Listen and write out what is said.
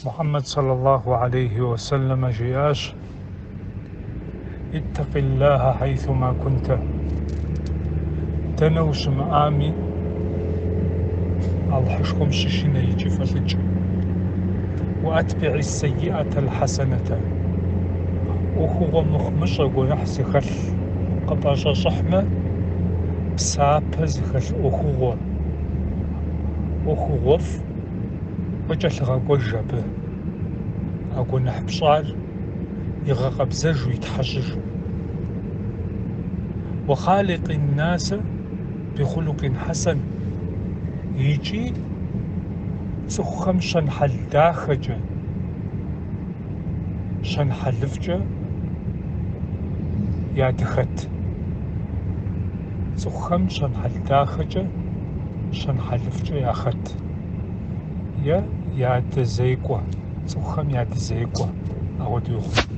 محمد صلى الله عليه وسلم جياش اتق الله حيثما كنت تنوش مآمي الحشكم ششنا يجي فلج وأتبع السيئة الحسنة وهو مخمشة ونحسي خل قطاشة صحمة بسابز خل أخوف وجل غاقوجة به أقول نحبصار يغاقبزج ويتحجج وخالق الناس بخلق حسن يجي سخم شنحل داخجة شنحلفجة يا دخت سخم شنحل داخجة شنحلفجة يا خت يا دزيقوة سخم يا دزيقوة أوديوخ